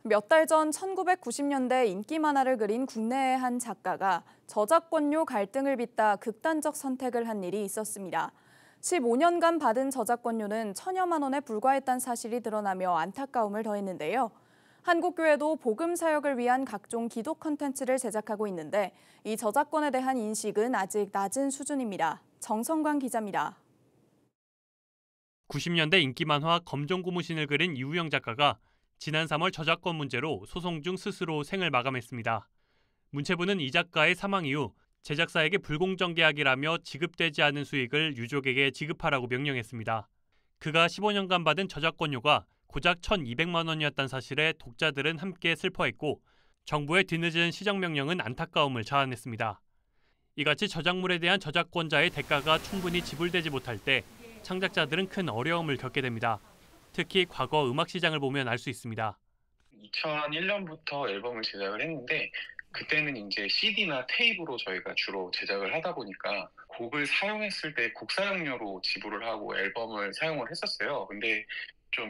몇 달 전 1990년대 인기 만화를 그린 국내의 한 작가가 저작권료 갈등을 빚다 극단적 선택을 한 일이 있었습니다. 15년간 받은 저작권료는 1,000여만 원에 불과했다는 사실이 드러나며 안타까움을 더했는데요. 한국교회도 복음 사역을 위한 각종 기도 콘텐츠를 제작하고 있는데 이 저작권에 대한 인식은 아직 낮은 수준입니다. 정성광 기자입니다. 90년대 인기 만화 검정고무신을 그린 이우영 작가가 지난 3월 저작권 문제로 소송 중 스스로 생을 마감했습니다. 문체부는 이 작가의 사망 이후 제작사에게 불공정 계약이라며 지급되지 않은 수익을 유족에게 지급하라고 명령했습니다. 그가 15년간 받은 저작권료가 고작 1,200만 원이었다는 사실에 독자들은 함께 슬퍼했고 정부의 뒤늦은 시정명령은 안타까움을 자아냈습니다. 이같이 저작물에 대한 저작권자의 대가가 충분히 지불되지 못할 때 창작자들은 큰 어려움을 겪게 됩니다. 특히 과거 음악 시장을 보면 알 수 있습니다. 2001년부터 앨범을 제작을 했는데 그때는 이제 CD나 테이프로 저희가 주로 제작을 하다 보니까 곡을 사용했을 때 곡 사용료로 지불을 하고 앨범을 사용을 했었어요. 근데 좀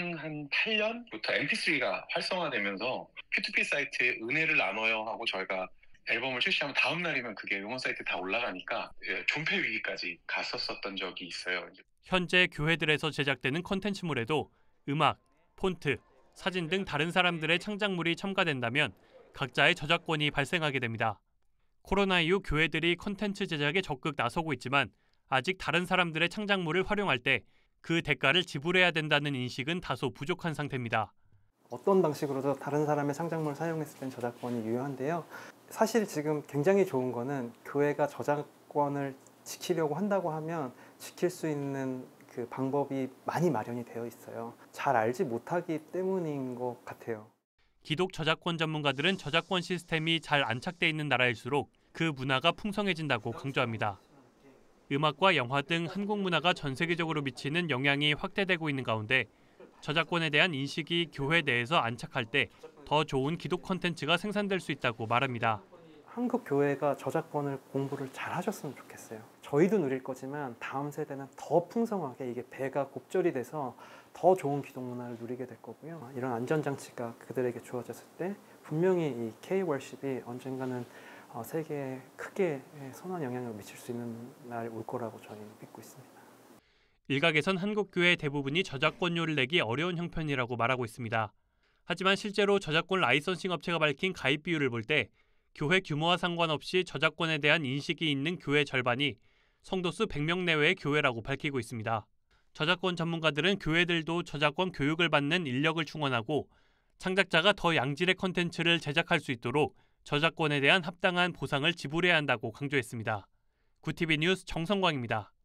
2008년부터 MP3가 활성화되면서 P2P 사이트에 은혜를 나눠요 하고 저희가 앨범을 출시하면 다음 날이면 그게 음원 사이트에 다 올라가니까 존폐 위기까지 갔었던 적이 있어요. 현재 교회들에서 제작되는 콘텐츠물에도 음악, 폰트, 사진 등 다른 사람들의 창작물이 첨가된다면 각자의 저작권이 발생하게 됩니다. 코로나 이후 교회들이 콘텐츠 제작에 적극 나서고 있지만 아직 다른 사람들의 창작물을 활용할 때 그 대가를 지불해야 된다는 인식은 다소 부족한 상태입니다. 어떤 방식으로도 다른 사람의 창작물을 사용했을 땐 저작권이 유효한데요. 사실 지금 굉장히 좋은 거는 교회가 저작권을 지키려고 한다고 하면 지킬 수 있는 그 방법이 많이 마련이 되어 있어요. 잘 알지 못하기 때문인 것 같아요. 기독 저작권 전문가들은 저작권 시스템이 잘 안착돼 있는 나라일수록 그 문화가 풍성해진다고 강조합니다. 음악과 영화 등 한국 문화가 전 세계적으로 미치는 영향이 확대되고 있는 가운데 저작권에 대한 인식이 교회 내에서 안착할 때 더 좋은 기독 콘텐츠가 생산될 수 있다고 말합니다. 한국 교회가 저작권을 공부를 잘 하셨으면 좋겠어요. 저희도 누릴 거지만 다음 세대는 더 풍성하게 이게 배가 곱절이 돼서 더 좋은 기독 문화를 누리게 될 거고요. 이런 안전장치가 그들에게 주어졌을 때 분명히 이 K-월십이 언젠가는 세계에 크게 선한 영향을 미칠 수 있는 날 올 거라고 저희는 믿고 있습니다. 일각에선 한국교회 대부분이 저작권료를 내기 어려운 형편이라고 말하고 있습니다. 하지만 실제로 저작권 라이선싱 업체가 밝힌 가입 비율을 볼 때 교회 규모와 상관없이 저작권에 대한 인식이 있는 교회 절반이 성도수 100명 내외의 교회라고 밝히고 있습니다. 저작권 전문가들은 교회들도 저작권 교육을 받는 인력을 충원하고 창작자가 더 양질의 콘텐츠를 제작할 수 있도록 저작권에 대한 합당한 보상을 지불해야 한다고 강조했습니다. 구티비 뉴스 정성광입니다.